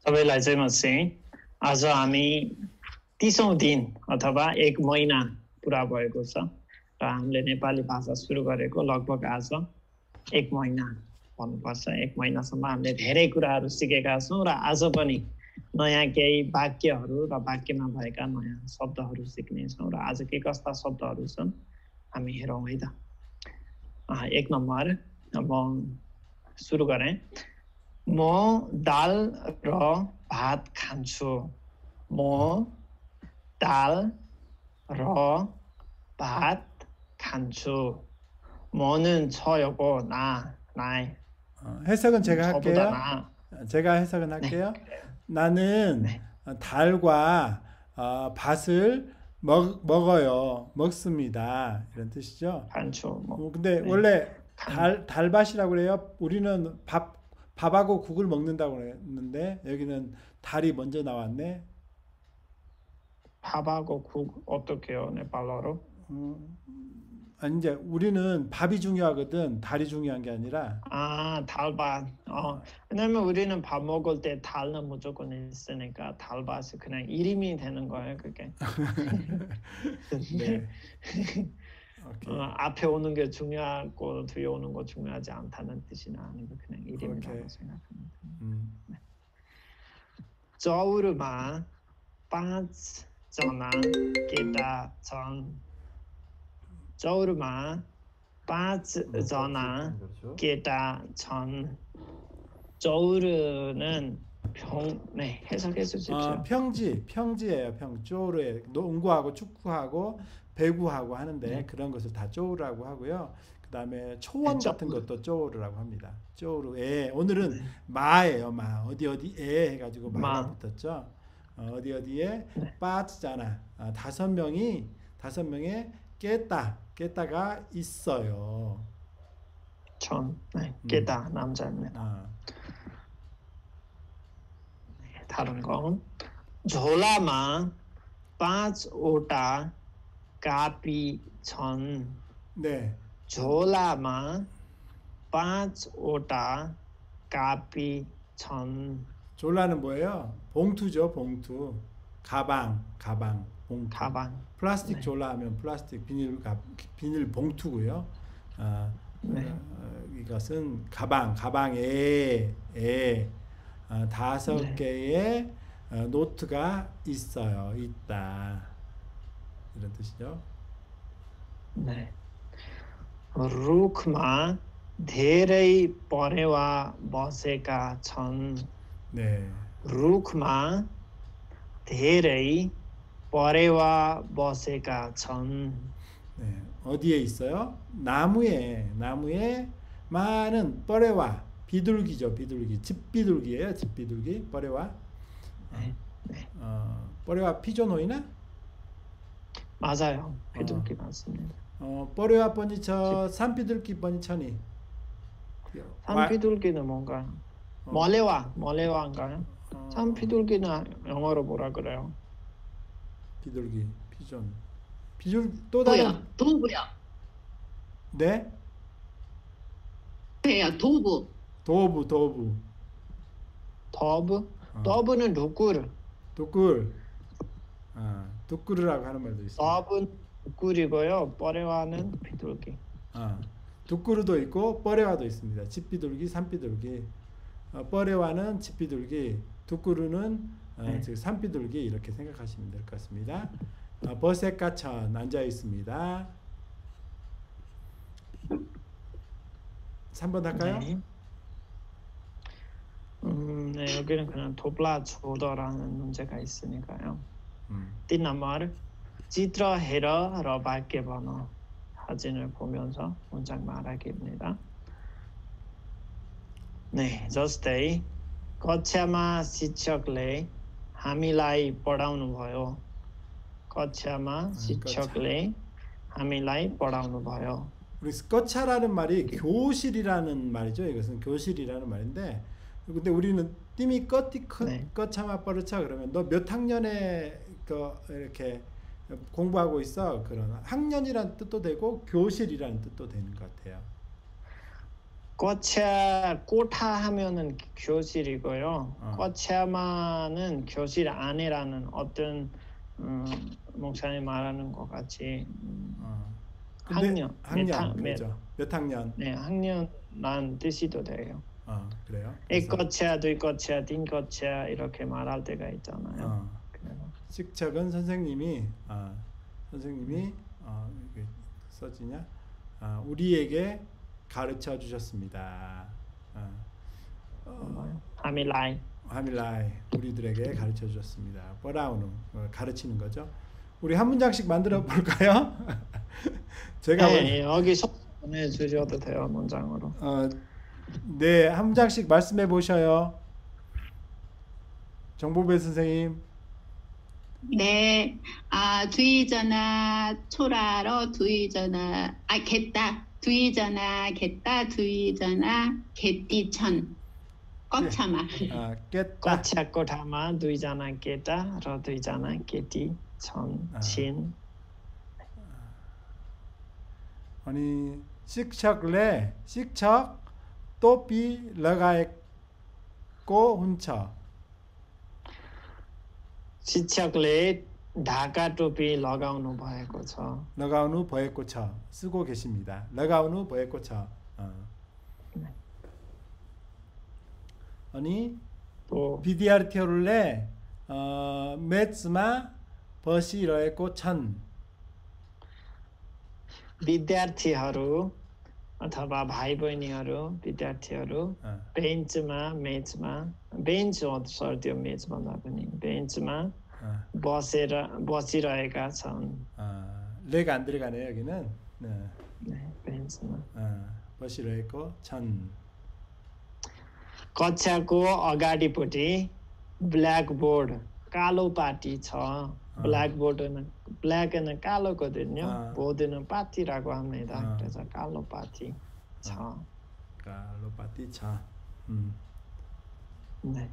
सबैलाई चाहिँ म चाहिँ आज हामी 30औं दिन अथवा 1 महिना पुरा भएको छ र हामीले नेपाली भाषा सुरु गरेको लगभग आज 1 महिना भन्नुपर्छ। 1 महिनासम्म हामीले धेरै कुराहरू सिकेका छौँ र आज पनि नयाँ केही वाक्यहरू र वाक्यमा भएका नयाँ शब्दहरू सिक्नेछौँ र आज के कस्ता शब्दहरू छन् हामी हेरौँ है त। 1 नम्बर म सुरु गरेँ। म दाल र भात खान्छु। म दाल र भात खान्छु. 뭐는 쳐요고 나의 해석은 제가 저보다 할게요. 나. 제가 해석은 할게요. 그래요. 나는 네. 달과 밭을 먹습니다. 이런 뜻이죠. 반초 뭐. 근데 네. 원래 달밭이라고 그래요. 우리는 밥하고 국을 먹는다고 그랬는데 여기는 달이 먼저 나왔네. 밥하고 국 어떻게요? 네팔어로? 아니 이제 우리는 밥이 중요하거든. 달이 중요한 게 아니라. 달밭. 왜냐면 우리는 밥 먹을 때 달은 무조건 있으니까 달밭이 그냥 이름이 되는 거예요, 그게. 네. 앞에 오는 게 중요하고 뒤에 오는 거 중요하지 않다는 뜻이나 아니면 그냥 이름이라고 생각합니다. 네. 저우르마 5जना केटा छन्. 저우르마 5जना केटा छन्. 저우르는 네, 해석해 주십시오. 평지예요. 쪼르에 농구하고 축구하고 배구하고 하는데 네. 그런 것을 다 쪼르라고 하고요. 그 다음에 초원 같은 것도 쪼르라고 합니다. 쪼르에 오늘은 마예요. 마 어디에 해가지고 마가 붙었죠. 어디에 빠지잖아. 5명의 깨다가 있어요. 네, 깨다 남자입니다. 다른 거. झोलामा 5वटा कापी छन्. 네. झोला마 5वटा कापी छन्. 졸라는 뭐예요? 봉투죠, 봉투. 가방, 봉투. 가방. 플라스틱 졸라 하면 플라스틱 비닐 봉투고요. 이것은 가방에 5개의 노트가 있다. 이런 뜻이죠. 네. रुखमा धेरै परेवा बसेका छन्. 네. रुखमा धेरै परेवा बसेका छन्. 네. 어디에 있어요? 나무에 많은 뻐레와 비둘기죠. 비둘기. 집비둘기예요. 집비둘기. 뻐레와. 네. 뻐레와 피조노이나? 맞아요. 비둘기 맞습니다. 뻐레와 뻔이쳐 산비둘기 뻔이쳐니. 산비둘기는 뭔가요? 멀레와인가요? 산비둘기는 영어로 뭐라 그래요? 비둘기, 피존. 또 다른 도부야. 네? 네, 도부. 도부. 더브는 누꾸르. 두꾸르라고 하는 말도 있어요. 더브는 누꾸리고요. 뻐레와는 비둘기. 두꾸르도 있고 뻐레와도 있습니다. 집비둘기, 산비둘기. 뻐레와는 집비둘기, 두꾸르는 산비둘기 이렇게 생각하시면 될 것 같습니다. 버셋가천 앉아 있습니다. 3번 할까요? 네, 여기는 그냥 도블라 조더라는 문제가 있으니까요. 3 नंबर चित्र हेर र वाक्य बन. 사진을 보면서 문장 말하기입니다. 네, जस्तै कक्षामा शिक्षकले हामीलाई पढाउनु भयो. कक्षामा शिक्षकले हामीलाई पढाउनु भयो. 우리 거차라는 말이 교실이라는 말이죠. 이것은 교실이라는 말인데, 근데 우리는 띠미 거차마 뻐르차 그러면 너 몇 학년에 이렇게 공부하고 있어. 그런 학년이라는 뜻도 되고 교실이라는 뜻도 되는 것 같아요. 거차 꼬타 하면은 교실이고요. 어. 거차마는 교실 안에라는 어떤 목사님 말하는 것 같이 근데 학년 그렇죠. 몇 학년? 네, 학년란 뜻이도 돼요. 그래요. 액거차, 두거차, 딘거차 이렇게 말할 때가 있잖아요. 식척은 선생님이 이렇게 써지냐? 우리에게 가르쳐 주셨습니다. 하밀라이 우리들에게 가르쳐 주셨습니다. 버라우누 가르치는 거죠. 우리 한 문장씩 만들어 볼까요? 제가 네, 여기서 보내주셔도 돼요, 문장으로. 네, 한 문장씩 말씀해 보셔요. 정보배 선생님. 네, 두이전아 초라로 두이전아 겠다 두이전아 겠다 두이전아 겟띠천 꽉차마 깼다 거차 꼬타마 두이자나 깼다 러 두이자나 깼디 천 아니 शिक्षक टोपी लगाएको हुन्छ शिक्षकले ढाका टोपी लगाउनु भएको छ 쓰고 계십니다. लगाउनु भएको छ अनि विद्यार्थीहरूले मेचमा बसिरहेको छन् विद्यार्थीहरू अथवा भाइ बहिनीहरू विद्यार्थीहरू बेन्चमा मेचमा बेन्च हो सर त्यो मेच भन्दा पनि बेन्चमा बसिरहेका छन् लेख 안 들어가네요 여기는 네, बेन्चमा बसिरहेको छन् कक्षाको अगाडिपट्टि ब्ल्याकबोर्ड कालो पाटी छ 블랙은 까로거든요. 보드는 파티라고 합니다. 그래서 깔로 파티 차. 깔로 파티 차. 네.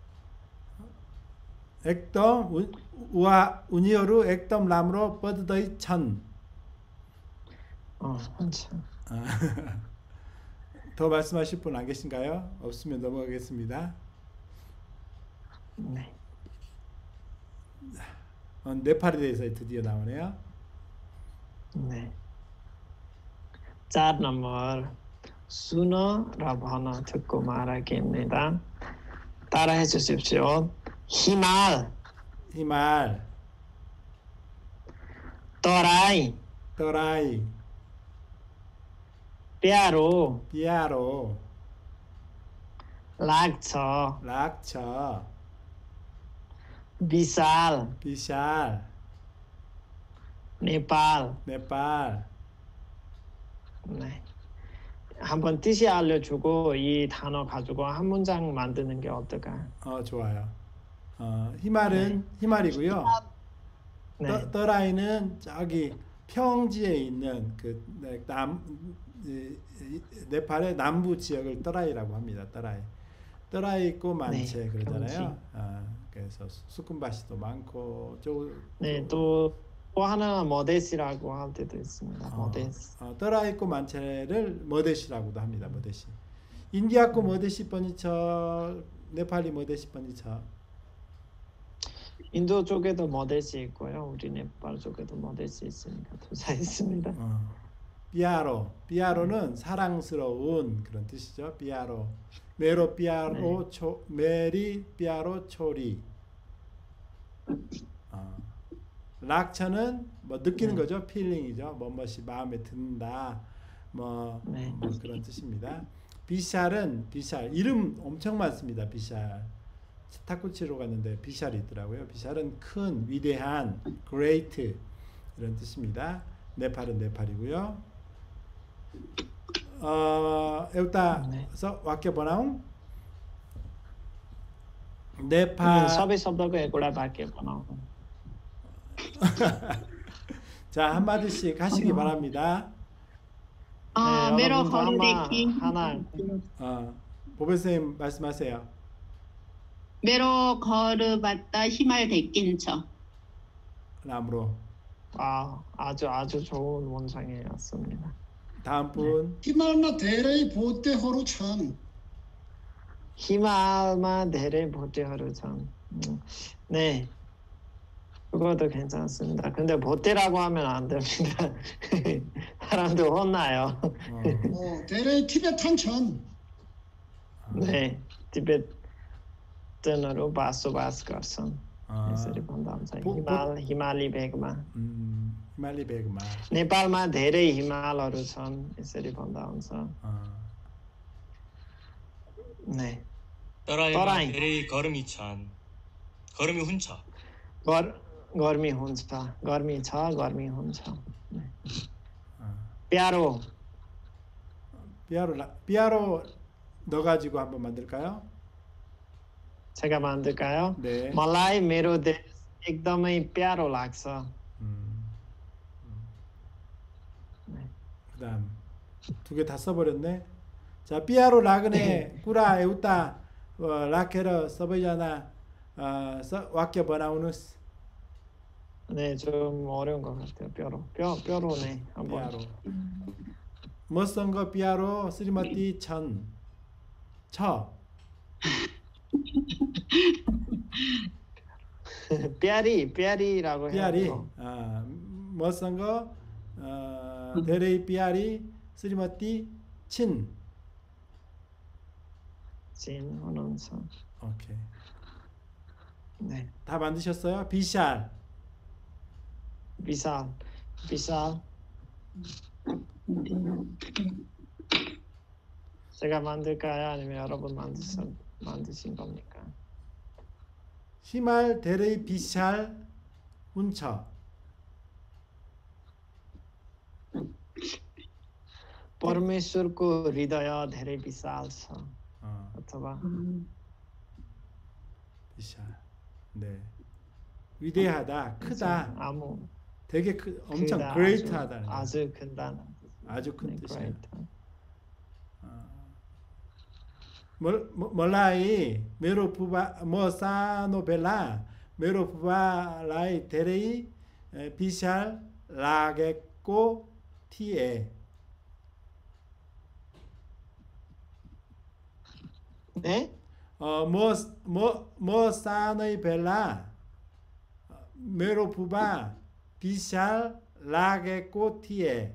एकदम उनीहरू एकदम राम्रो पढ्दैछन्. 더 말씀하실 분 안 계신가요? 없으면 넘어가겠습니다. 네. 네팔에 대해서 드디어 나오네요. 네. 4 नम्बर सुन र भन 듣고 말하기입니다. 따라해 주십시오. हिमाल तराई प्यारो लाग्छ विशाल नेपाल 네. 한번 뜻이 알려주고 이 단어 가지고 한 문장 만드는 게 어떨까요? 좋아요. 히말이고요. 네. 떠라이는 저기 평지에 있는 그 네팔의 남부 지역을 떠라이라고 합니다. 떠라이 꼬만체 네, 그러잖아요. 그래서 수쿰바시도 많고 네, 또 하나 머데시라고 할 때도 있습니다. 머데시. 떠라이 꼬만체를 머데시라고도 합니다. 머데시. 인디아 को मधेसी पनि छ नेपाली मधेसी पनि छ 인도 쪽에도 머데시 있고요. 우리 네팔 쪽에도 머데시 있으니까 둘 다 있습니다. 삐아로는 사랑스러운 그런 뜻이죠. 삐아로. 메로 삐아로 메리 삐아로 초리. 락차는 뭐 느끼는 거죠. 필링이죠. 뭐뭐이 마음에 든다. 뭐 그런 뜻입니다. 비샬은 이름 엄청 많습니다. 비샬. 탁구 치러 갔는데 비샬이 있더라고요. 비샬은 큰, 위대한, great 이런 뜻입니다. 네팔은 네팔이고요. एउटा वाक्य बनाऊं नेपाल सबै शब्दको एउटा वाक्य बनाऊ. 자, 한마디씩 하시기 바랍니다. 메로 거르데키 하나. 보배쌤 말씀하세요. 메로 거르봤다 히말 데낀처. 남으로. 아주 좋은 원상이었습니다. 다음 분. 히말마 대레이 보테 호루천. 히말마 데레 보테하루전. 네, 그것도 괜찮습니다. 근데 보테라고 하면 안 됩니다. 사람들 혼나요. 대레이 티베탄천. 네, 티베트으로 바소바스 걸선. यसरी भन्दा हुन्छ हिमाली भेगमा हिमाली भेगमा नेपालमा धेरै हिमालहरू छन् यसरी भन्दा हुन्छ 네 तराईमा धेरै गर्मी छन् गर्मी हुन्छ गर्मी हुन्छ गर्मी छ गर्मी हुन्छ प्यारो 넣어 가지고 한번 만들까요? 제가 만들까요? 네. मलाई मेरो देश एकदमै प्यारो लाग्छ. 그다음 두 개 다 써버렸네. 자, 삐아로 라그네 꾸라 에우타 라케르 서베자나 와케 버나우누스. 네, 좀 어려운 것 같아요. 뼈로네 한번. 삐아로. 멋선거 삐아로 쓰리머티 쳐. 삐아리라고 해요. 삐아리. 멋선거 데레이 삐아리 쓰리머티 친 헌원서. 오케이. 네. 다 만드셨어요? 비샬. 비살. 제가 만들까요? 아니면 여러분 만드신 겁니까? 히말 데레이 비샬 운처. परमेश्वरको हृदय धेरै विशाल छ. अथवा 비샬. 네. 위대하다, 크다. 되게 엄청 크다, great하다. 아주 큰다는. 아주 큰 네, 뜻이에요. 몰라이 메로푸바 모사노벨라 메로푸바 라이 데레이 비샬 라게꼬 티에. 네? 모사노이 벨라 메로푸바 비샬 라게꼬 티에.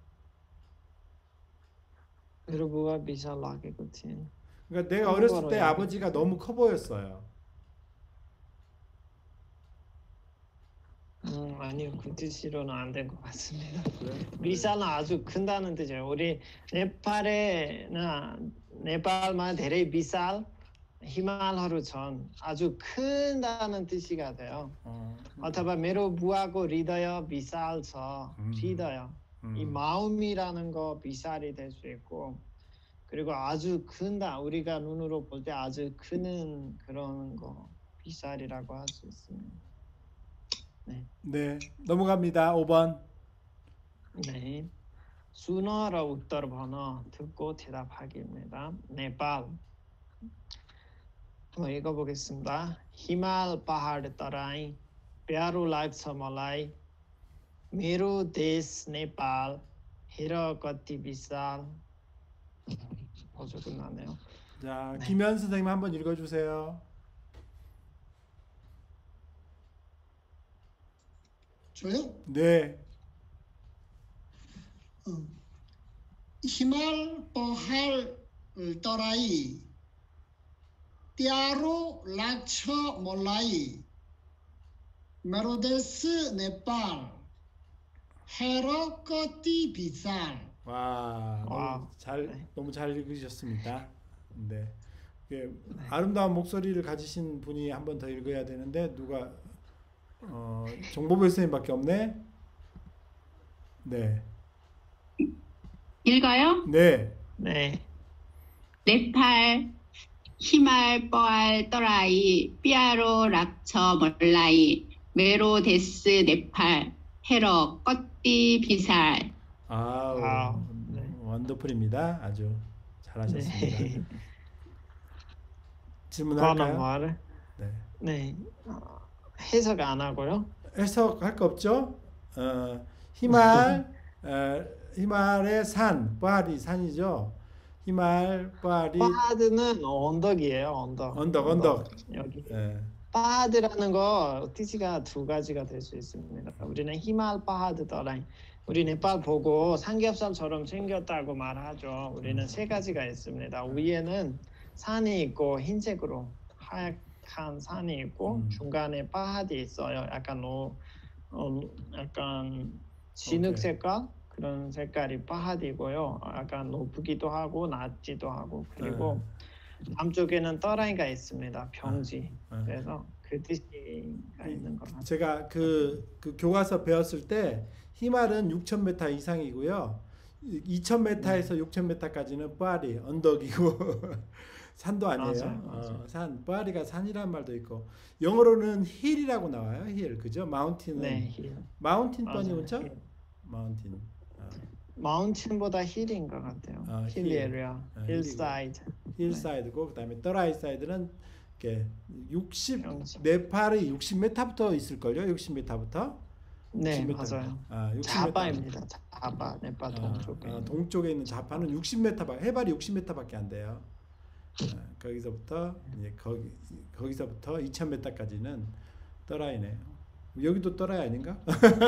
메로부와 비샬 라게꼬 티에. 그러니까 내가 어렸을 때 아버지가 너무 커 보였어요. 아니요, 그 뜻으로는 안 된 것 같습니다. 비살은 아주 큰다는 뜻이에요. 우리 네팔만 धेरै 비살 हिमालहरू छन्. 아주 큰다는 뜻이가 돼요. 어থवा मेरो 부하고 हृदय विशाल छ. हृदय. 이 마음이라는 거 비살이 될 수 있고, 그리고 아주 큰다. 우리가 눈으로 볼 때 아주 크는 그런 거 비살이라고 할 수 있습니다. 네, 넘어갑니다. 5번. 네. सुन र उत्तर भन 듣고 대답하기입니다. 네팔. 한번 읽어보겠습니다. हिमाल पहाड तराई प्यारो लाग्छ मलाई मेरो देश नेपाल हेर कति विशाल. 벌써 끝나네요. 자, 김현 선생님 한번 읽어주세요. 저요? 네. हिमाल पहाड तराई प्यारो लाग्छ मलाई मेरो देश नेपाल हेर कति विशाल. 와, 너무 잘 읽으셨습니다. 네. 아름다운 목소리를 가지신 분이 한 번 더 읽어야 되는데 누가 정보부 선생님밖에 없네. 네. 읽어요? 네. 네팔 히말 뻐알 떠라이 삐아로 락처 멀라이 메로 데스 네팔 헤러 껐띠 비살. 원더풀입니다. 아주 잘하셨습니다. 네. 질문할까요? 네. 해석 안 하고요? 해석할 거 없죠? 히말 히말의 산, 파하디 산이죠. 히말, 파하디 파하드는 언덕이에요. 언덕. 여기 예. 파하드라는 거 뜻이가 두 가지가 될 수 있습니다. 우리는 히말 파하드 더라이. 우리 네팔 보고 삼겹살처럼 생겼다고 말하죠. 우리는 세 가지가 있습니다. 위에는 산이 있고 흰색으로 하얀 산이 있고 중간에 파하디 있어요. 약간 진흙 오케이. 색깔 그런 색깔이 파하디고요. 약간 높기도 하고 낮기도 하고 그리고 남쪽에는 떠라이가 있습니다. 병지. 그래서 그 뜻이가 있는 것 같아요. 제가 그 교과서 배웠을 때 히말은 6,000m 이상이고요. 2,000m에서 6,000m까지는 파하디 언덕이고 산도 아니에요. 맞아요. 산 파하디가 산이라는 말도 있고 영어로는 힐이라고 나와요. 힐 그죠? 마운틴은 네, 힐. 마운틴 맞아요, 번이 오죠? 힐. 마운틴. 마운틴보다 힐인 것 같아요. 힐 에리아, 힐사이드. 힐사이드고 그다음에 떠라이사이드는 이렇게 60 병지. 네팔이 60m부터 있을걸요? 60m부터? 네, 60m. 맞아요. 60m. 자바입니다. 자바, 네팔 동쪽에. 동쪽에 있는 자파는 60m, 해발이 60m밖에 안 돼요. 거기서부터 이제 거기서부터 2,000m까지는 떠라이네요. 여기도 떠라이 아닌가?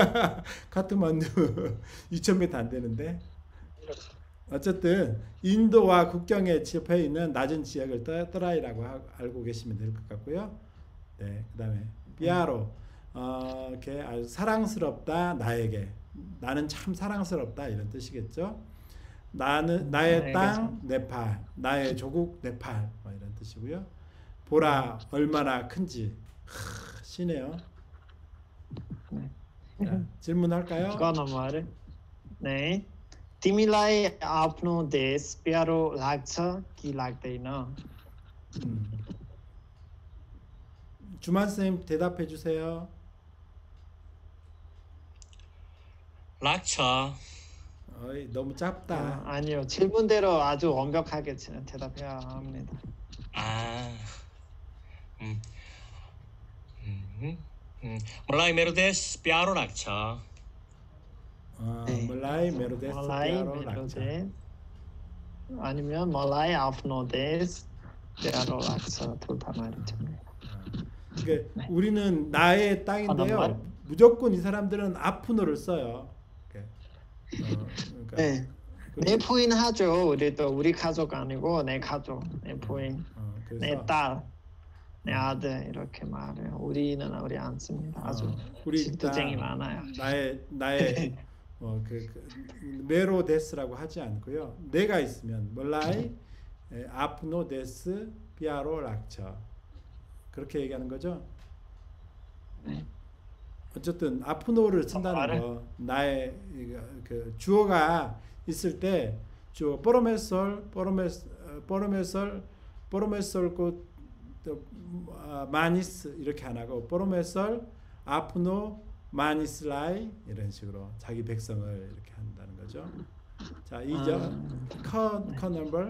카트만두 2,000m 안 되는데. 어쨌든 인도와 국경에 접해 있는 낮은 지역을 떠라이라고 알고 계시면 될 것 같고요. 네, 그다음에 비아로 이렇게 아주 사랑스럽다 나에게 나는 참 사랑스럽다 이런 뜻이겠죠. 나의 땅 네팔, 나의 조국 네팔 뭐 이런 뜻이고요. 보라 얼마나 큰지 시네요. 자, 질문할까요? 네. तिमीलाई आफ्नो देश प्यारो लाग्छ कि लाग्दैन? 주만 선생님 대답해 주세요. 락차. 너무 짧다. 아니요. 질문대로 아주 완벽하게 대답해야 합니다. मलाई मेरो देश प्यारो लाग्छ. मलाई मेरो देश प्यारो लाग्छ. 아니면 मलाई आफ्नो देश प्यारो लाग्छ. 둘 다 말이죠. 그러니까 우리는 나의 땅인데요. 무조건 이 사람들은 아프노를 써요. 그러니까 네. 내 부인 하죠. 우리 가족 아니고 내 가족, 내 부인, 내 딸, 내 아들 이렇게 말해요. 우리 안 씁니다. 아주 질투쟁이 많아요. 나의 메로 데스라고 하지 않고요. 내가 있으면 몰라이 아프노 데스 피아로 락처 그렇게 얘기하는 거죠. 네. 어쨌든 아프노를 쓴다는 거 나의 그 주어가 있을 때 주어 포로메솔 곧 마니스 이렇게 안 하고 포로메솔 아프노 마니슬라이 이런 식으로 자기 백성을 이렇게 한다는 거죠. 자, 2절 컷 넘버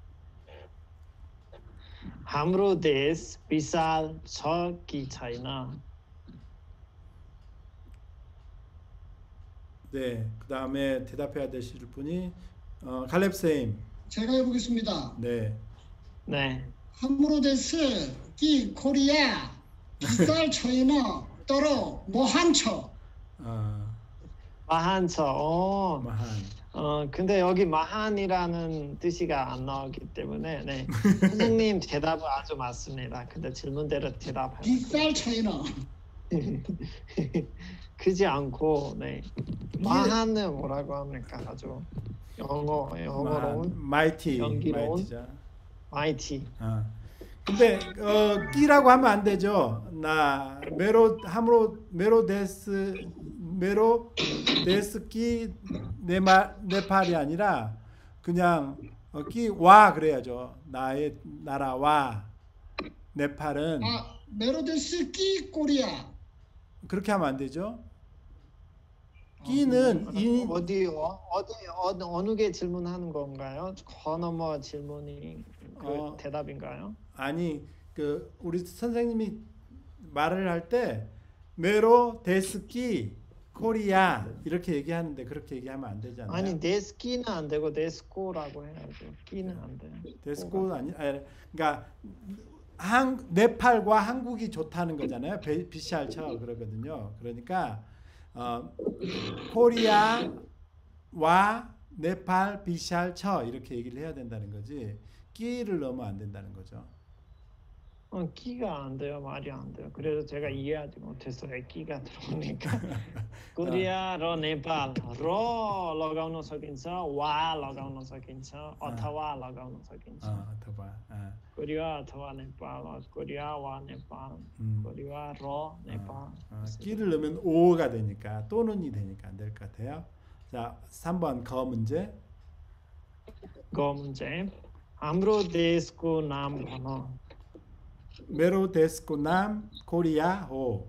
हाम्रो देश विशाल छ कि छैन? 네, 그 다음에 대답해야 되실 분이 갈렙 쌤. 제가 해보겠습니다. 네. 네. 함으로데스 이 코리아 비쌀 처이너 떨어 모한처. 마한처. 마한. 근데 여기 마한이라는 뜻이가 안 나오기 때문에 네. 선생님 대답은 아주 맞습니다. 근데 질문대로 대답해요. 비쌀 처이너. 크지 않고 네. 마한은 뭐라고 합니까? 아주 영어로운 마이티. 연기로운 마이티죠. 마이티. 근데 끼라고 하면 안 되죠. 나 메로 데스 끼 네팔이 아니라 그냥 끼와 그래야죠. 나의 나라와 네팔은 메로데스 끼 코리아. 그렇게 하면 안 되죠. 끼는 어느 게 질문하는 건가요? 넘어 질문이 대답인가요? 아니 우리 선생님이 말을 할 때 메로 데스끼 코리아 이렇게 얘기하는데 그렇게 얘기하면 안 되잖아요. 아니 데스키는 안 되고 데스코라고 해야죠. 끼는 안 돼요. 데스코 그러니까 네팔과 한국이 좋다는 거잖아요. BCR 쳐 그러거든요. 그러니까 코리아와 네팔 BCR 쳐 이렇게 얘기를 해야 된다는 거지. 끼를 넣으면 안 된다는 거죠. 끼가 안 돼요. 말이 안 돼요. 그래서 제가 이해하지 못했어요. 끼가 들어오니까. कोरिया र नेपाल र लगाउन सकिन्छ वा लगाउन सकिन्छ अथवा लगाउन सकिन्छ अथवा कोरिया अथवा नेपाल कोरिया वा नेपाल कोरिया र नेपाल 끼를 넣으면 오가 되니까 또는이 되니까 안 될 것 같아요. 자, 3번 거 문제. 거 문제. हाम्रो देशको नाम भन. मेरो देशको नाम कोरिया हो.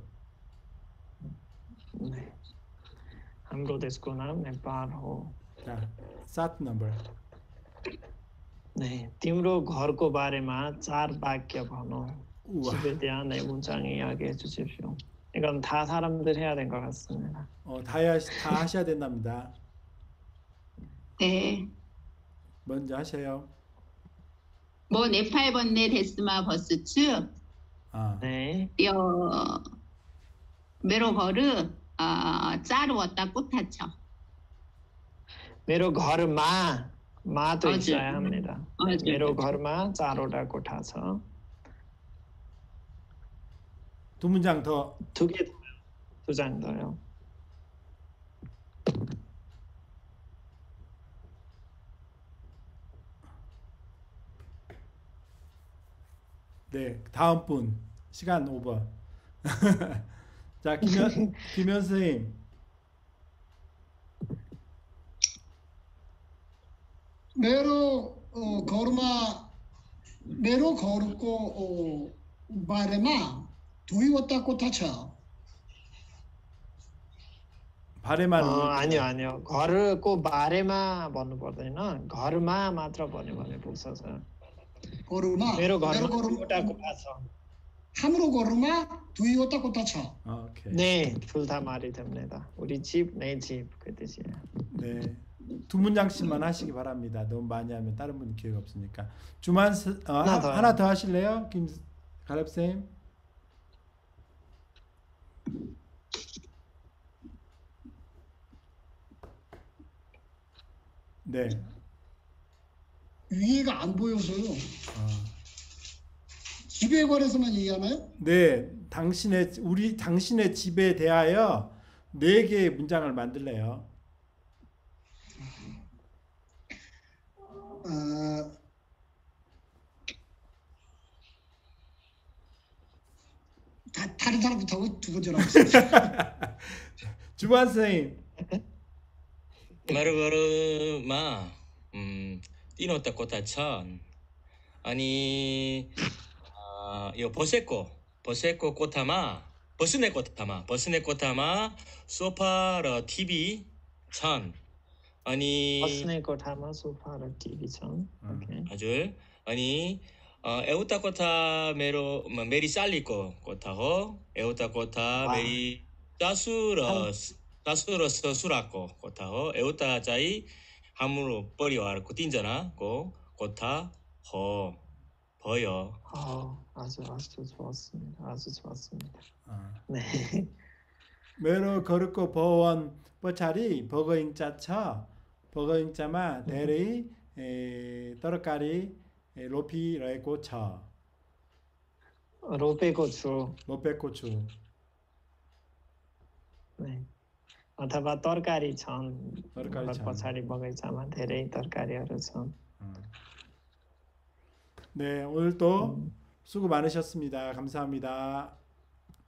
네. हाम्रो देशको नाम नेपाल हो. 자, 7 नम्बर. 네, तिम्रो घरको बारेमा 4 वाक्य भन. 집에 대한 4문장 이야기해 주십시오. 이건 다 사람들 해야 될 것 같습니다. 다 하셔야 된답니다. 네. 먼저 하세요. 뭐 네팔 번네 데스마 버스츠. 네. 메로 거르 짜르 왔다 꽃하쳐. मेरो घरमा 마도 있어야 합니다. मेरो घरमा 4वटा कोठा छ. 2문장 더. 2장 더요. 네, 다음 분 시간 오버. 자, 김현 선생님. मेरो घरको बारेमा 2वटा कोठा छ. 바레만 아니요. घरको बारेमा भन्नु पर्दैन. घरमा मात्र भन्यो भने पुग्छ सर. मेरो घरमा 2वटा कोठा छ. हाम्रो घरमा 2वटा कोठा छ. 오케이. 네, 둘 다 말이 됩니다. 우리 집, 내 집 그 뜻이에요. 네. 2문장씩만 하시기 바랍니다. 너무 많이 하면 다른 분 기회가 없으니까. 주만 하나 더 하실래요? 가렙 쌤. 네. 위에가 안 보여서요. 집에 관해서만 얘기하나요? 네, 당신의 집에 대하여 4개의 문장을 만들래요. 다른 사람부터 하고 2번째로 하겠습니다. 주반 선생님. मेरो घरमा 3वटा कोठा छ. अनि यो बस्ने कोठामा सोफा र टिभी छन्. अनि बस्ने कोठामा सोफा र टिभी छन्. हजुर. अनि एउटा कोठा मेरी सालीको कोठा हो. एउटा कोठा मेरी सासू र ससुराको कोठा हो. एउटा चाहिँ हाम्रो परिवारको 3जनाको कोठा हो. भयो. 아주 좋았습니다. 네. मेरो घरको भवन पछाडि भगैँचा छ. भगैँचामा धेरै तरकारी रोपिरहेको छ. रोपेको छु. 네. अथवा तरकारी छन्. पछाडि बगैँचामा धेरै तरकारीहरू छन्. 네, 오늘도 수고 많으셨습니다. 감사합니다.